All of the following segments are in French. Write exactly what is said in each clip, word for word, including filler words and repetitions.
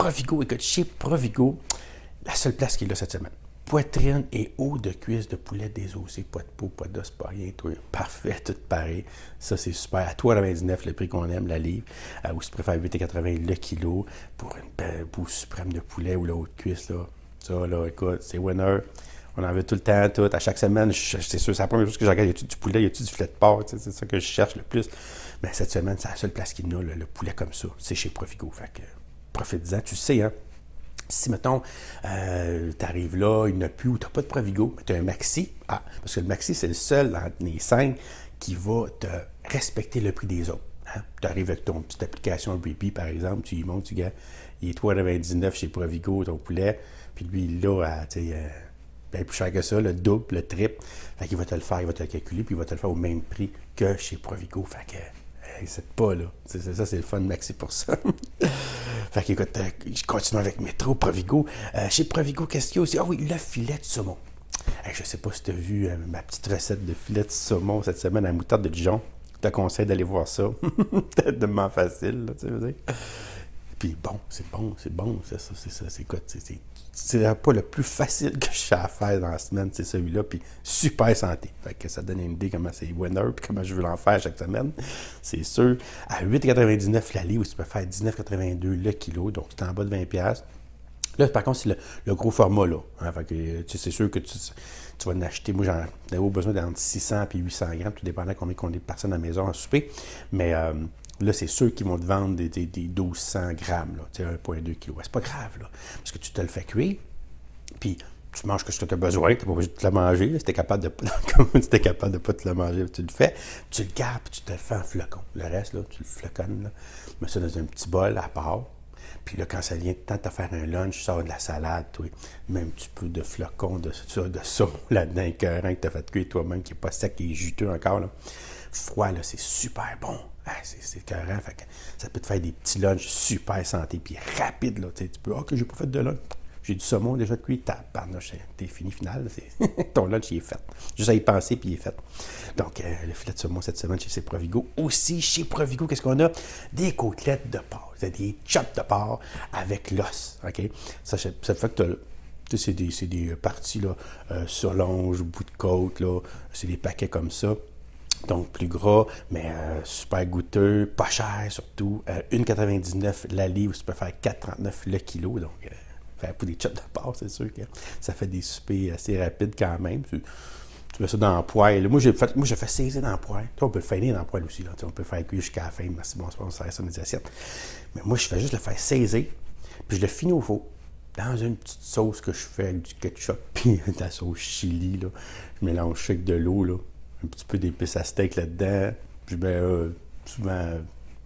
Provigo, écoute, chez Provigo, la seule place qui est là cette semaine. Poitrine et haut de cuisse de poulet désossé, pas de peau, pas d'os, pas rien, toi. Parfait, tout pareil. Ça, c'est super. À trois quatre-vingt-dix-neuf, le prix qu'on aime, la livre. Euh, ou si tu préfères huit quatre-vingts le kilo pour une belle boue suprême de poulet ou la haute cuisse, là. Ça, là, écoute, c'est winner. On en veut tout le temps, tout. À chaque semaine, c'est sûr, c'est la première chose que je regarde. Y a-tu du poulet, y a-tu du filet de porc? C'est ça que je cherche le plus. Mais cette semaine, c'est la seule place qu'il y a, le, le poulet comme ça. C'est chez Provigo. Fait que, profite-en. Tu sais, hein. Si, mettons, euh, tu arrives là, il n'y en a plus, ou tu n'as pas de Provigo, mais tu as un Maxi. Ah, parce que le Maxi, c'est le seul entre les cinq qui va te respecter le prix des autres. Hein? Tu arrives avec ton petite application B P, par exemple, tu y montes, tu gars, il est trois quatre-vingt-dix-neuf chez Provigo, ton poulet, puis lui, il l'a, tu sais, euh, bien plus cher que ça, le double, le triple. Fait qu'il va te le faire, il va te le calculer, puis il va te le faire au même prix que chez Provigo. Fait que, c'est pas là. C'est, ça, c'est le fun Maxi pour ça. Fait qu'écoute, euh, je continue avec Métro, Provigo. Euh, chez Provigo, qu'est-ce qu'il y a aussi? Ah oui, le filet de saumon. Hey, je sais pas si tu as vu euh, ma petite recette de filet de saumon cette semaine à la moutarde de Dijon. Je te conseille d'aller voir ça. Peut-être de m'en facile, là, tu veux dire. Puis bon, c'est bon, c'est bon, c'est ça, c'est ça, c'est écoute, c'est, c'est, c'est pas le plus facile que j'ai à faire dans la semaine, c'est celui-là, puis super santé. Fait que ça donne une idée comment c'est winner, puis comment je veux l'en faire chaque semaine, c'est sûr. À huit quatre-vingt-dix-neuf la livre, tu peux faire dix-neuf quatre-vingt-deux le kilo, donc c'est en bas de vingt dollars. Là, par contre, c'est le, le gros format, là. Hein, fait que, tu sais, c'est sûr que tu, tu vas en acheter. Moi, j'en ai besoin d'entre six cents et huit cents grammes, tout dépendant combien on est de personnes à la maison à souper. Mais euh, là, c'est sûr qu'ils vont te vendre des, des, des mille deux cents grammes, là, tu sais, un virgule deux kilos. C'est pas grave, là, parce que tu te le fais cuire, puis tu manges ce que tu as besoin, tu n'es pas obligé de te le manger. Là, si tu es capable de comme si tu es capable de ne pas te le manger, tu le fais, tu le gardes, puis tu te le fais en flocon. Le reste, là, tu le floconnes, là, mets ça dans un petit bol à part. Puis là, quand ça vient de temps de te faire un lunch, tu sors de la salade, toi, même un petit peu de flocons de, de saumon là-dedans, écœurant que tu as fait cuire toi-même, qui n'est pas sec, qui est juteux encore, là. Froid, là, c'est super bon. Ah, c'est, c'est écœurant. Fait que ça peut te faire des petits lunchs super santé, puis rapide, là. Tu peux, ok, j'ai pas fait de lunch. J'ai du saumon déjà cuit, tabarnouche, t'es fini final. C'est... Ton lunch, il est fait. Juste à y penser, puis il est fait. Donc, euh, le filet de saumon cette semaine chez Provigo. Aussi, chez Provigo, qu'est-ce qu'on a? Des côtelettes de porc. Des chops de porc avec l'os. OK? Ça, ça fait que tu sais, c'est des, c'est des parties, là, euh, sur longe, bout de côte, là. C'est des paquets comme ça. Donc, plus gras, mais euh, super goûteux, pas cher surtout. Euh, un virgule quatre-vingt-dix-neuf la livre, tu peux faire quatre virgule trente-neuf le kilo. Donc, euh, faire pour des chops de porc, c'est sûr que ça fait des soupers assez rapides quand même. Tu, tu mets ça dans la poêle. Moi, j'ai fait, moi, j'ai fait saisir dans la poêle. Toi, on peut le faire dans la poêle aussi. Là. On peut le faire cuire jusqu'à la fin. Merci, bon, c'est bon, ça reste dans les assiettes. Mais moi, je fais juste le faire saisir, puis je le finis au four. Dans une petite sauce que je fais avec du ketchup, puis de la sauce chili, là. Je mélange ça avec de l'eau, là. Un petit peu d'épices à steak là-dedans. Puis je mets euh, souvent euh,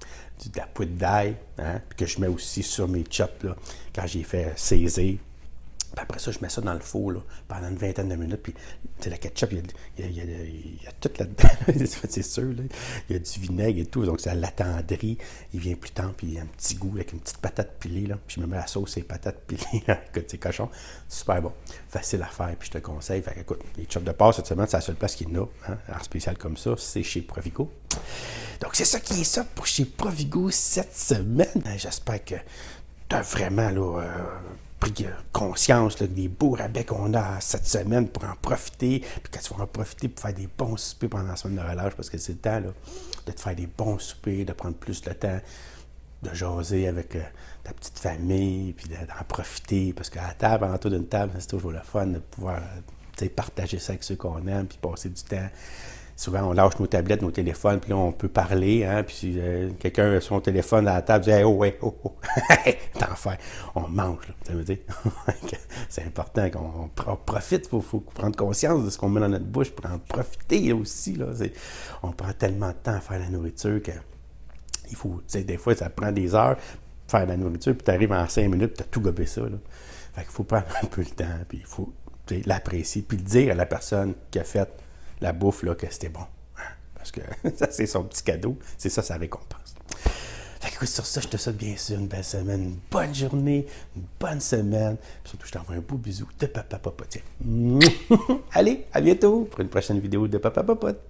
de la poudre d'ail, hein, puis que je mets aussi sur mes chops, là, quand j'ai fait saisir. Puis après ça, je mets ça dans le four là, pendant une vingtaine de minutes. Puis, tu sais, la ketchup, il y a, il y a, il y a, il y a tout là-dedans. C'est sûr, là. Il y a du vinaigre et tout. Donc, ça l'attendrit. Il vient plus tendre. Puis, il y a un petit goût avec une petite patate pilée. Là. Puis, je me mets la sauce et les patates pilées. Écoute, c'est cochon. Super bon. Facile à faire. Puis, je te conseille. Fait écoute, les chops de porc cette semaine, c'est la seule place qu'il y en a. Hein, en spécial comme ça. C'est chez Provigo. Donc, c'est ça qui est ça pour chez Provigo cette semaine. J'espère que tu as vraiment, là, euh, pris conscience là, des beaux rabais qu'on a cette semaine pour en profiter, puis quand tu vas en profiter pour faire des bons soupers pendant la semaine de relâche, parce que c'est le temps là, de te faire des bons soupers, de prendre plus le temps de jaser avec euh, ta petite famille, puis d'en profiter, parce qu'à la table, en autour d'une table, c'est toujours le fun de pouvoir euh, partager ça avec ceux qu'on aime, puis passer du temps. Souvent, on lâche nos tablettes, nos téléphones, puis là, on peut parler, hein, puis si euh, quelqu'un a son téléphone à la table, dit hey, « Oh, ouais, oh, oh, t'en fais, on mange, là, ça veut dire. » C'est important qu'on on profite, il faut, faut prendre conscience de ce qu'on met dans notre bouche pour en profiter aussi, là. C'est, on prend tellement de temps à faire la nourriture que il faut, tu sais, des fois, ça prend des heures pour faire la nourriture, puis tu arrives en cinq minutes, tu as tout gobé ça, là. Fait qu'il faut prendre un peu le temps, puis il faut l'apprécier, puis le dire à la personne qui a fait la bouffe, là, que c'était bon. Hein? Parce que ça, c'est son petit cadeau. C'est ça, sa récompense. Fait que, écoute, sur ça, je te souhaite bien sûr une belle semaine, une bonne journée, une bonne semaine. Puis surtout, je t'envoie un beau bisou de Papa Popote. Allez, à bientôt pour une prochaine vidéo de Papa Popote.